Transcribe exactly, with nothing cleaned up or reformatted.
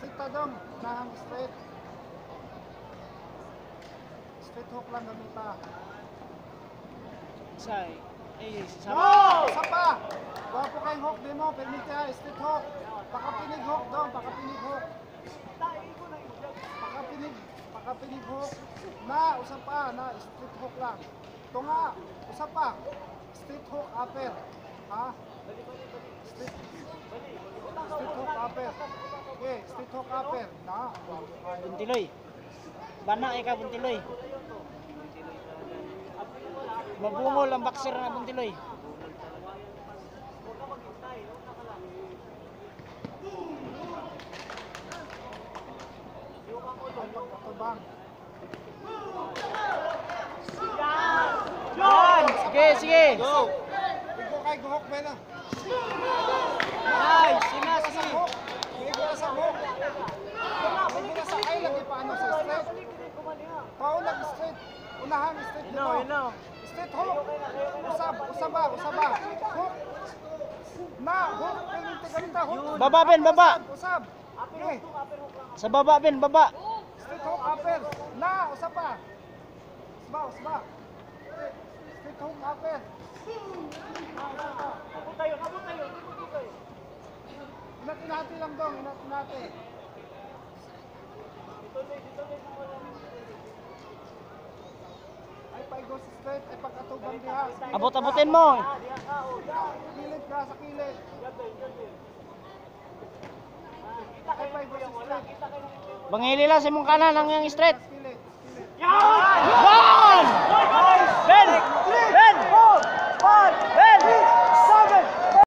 Straight ta dong, nahang straight. Straight hook lang gamita. Say, eh, sama. No! Isa pa! Wapo kayong hook, di mo, permite ha, straight hook. Pakapinig hook dong, pakapinig hook. Pakapinig, pakapinig hook. Na, usap pa, na, straight hook lang. Ito nga, usap pa. Straight hook upper. Ha? Straight, straight hook upper. Okay, straight hook upper. Na, Buntiloy. Bana ikaw Buntiloy. Mabungol ang boxer na Buntiloy. pagkatubang. Yan! Sige, sige! Go! Igo kay guhok ba na? Nice! Sina, sige! Igo na sa hook. Igo na sa ay lagi paano sa straight. Paul lang straight. Unahan straight You know, you know. Straight hook. Usab, usaba, usaba. Hook. Na, hook. Ganito, ganito, hook. Baba, Ben, baba! Usab. Okay. Sa baba, Ben, baba! Straight hook, upper. Na, usaba. Usaba, usaba. Straight hook, upper. Abot tayo, abot tayo, abot tayo. Inatin natin lang dong, inatin natin. Ay, paigo sa straight, ay pagkatubang diha. Abot-abotin mo! Kilid ka sa kilid. Ay, paigo sa straight. Bangili lang sa mong kanan ang yung straight. Kilid, kilid. Yan! Ben!